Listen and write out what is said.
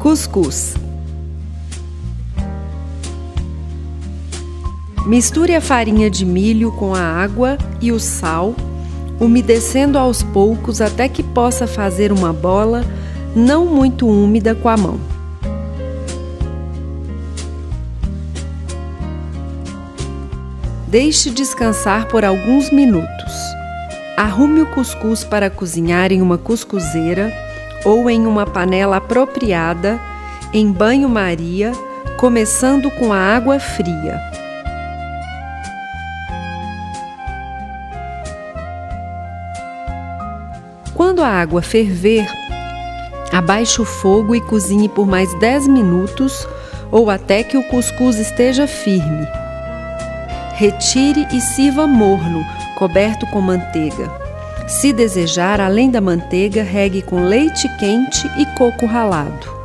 Cuscuz. Misture a farinha de milho com a água e o sal, umedecendo aos poucos até que possa fazer uma bola não muito úmida com a mão. Deixe descansar por alguns minutos. Arrume o cuscuz para cozinhar em uma cuscuzeira ou em uma panela apropriada, em banho-maria, começando com a água fria. Quando a água ferver, abaixe o fogo e cozinhe por mais 10 minutos ou até que o cuscuz esteja firme. Retire e sirva morno, coberto com manteiga. Se desejar, além da manteiga, regue com leite quente e coco ralado.